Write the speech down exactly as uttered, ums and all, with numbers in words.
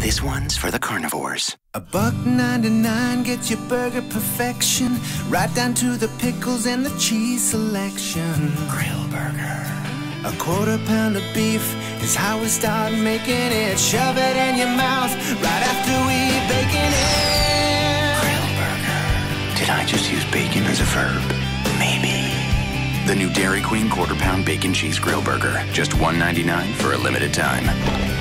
This one's for the carnivores. A buck ninety-nine gets your burger perfection, right down to the pickles and the cheese selection. Grill burger. A quarter pound of beef is how we start making it. Shove it in your mouth right after we bacon it. Grill burger. Did I just use bacon as a verb? Maybe. The new Dairy Queen quarter pound bacon cheese grill burger. Just one ninety-nine for a limited time.